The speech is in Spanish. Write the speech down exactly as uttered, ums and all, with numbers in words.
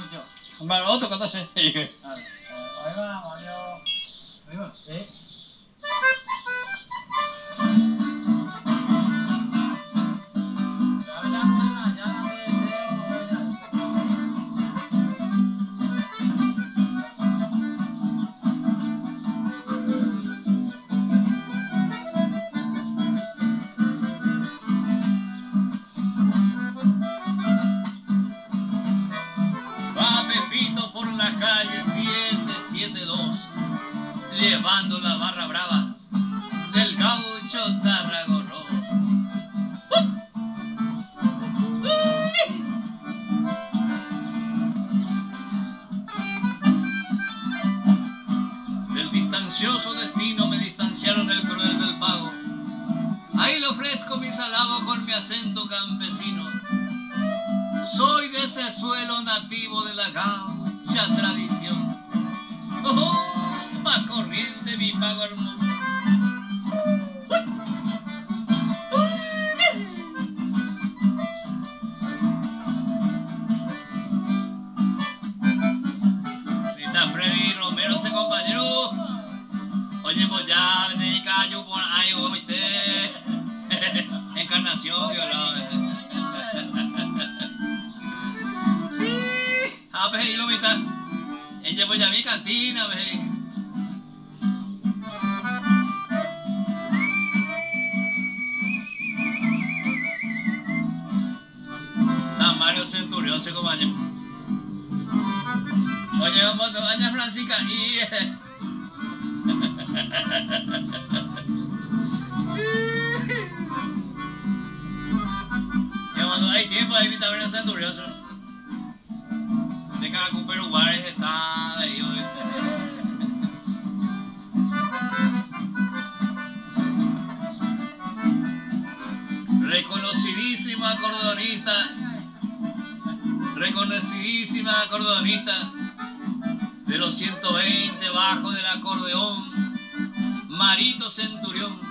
Pancho. Vale, otro catorce. Ahí va, Mario. Ahí va. Sí. Va Pepito por la calle siete siete dos, llevando la barra brava del gaucho Tarragorro. Del distancioso destino me distanciaron el cruel del pago. Ahí le ofrezco mis halagos con mi acento campesino. Soy de ese suelo nativo de la gaucha tradición. ¡Oh, más corriente mi pago hermoso! Ahorita Freddy Romero, ese compañero. Oye, pues ya, vete callo por ahí, oíste. Encarnación, violado. Ah, pues ahí lo mitad. Ella pues ya mi cantina, ve. Está Mario Centurión, se compañero. Oye, vamos a doña Francisca y... Ya cuando hay tiempo ahí está Mario Centurión. De cada con Perú Juárez está ahí, ¿oíste? Reconocidísima acordeonista, reconocidísima acordeonista de los ciento veinte bajo del acordeón, Marito Centurión.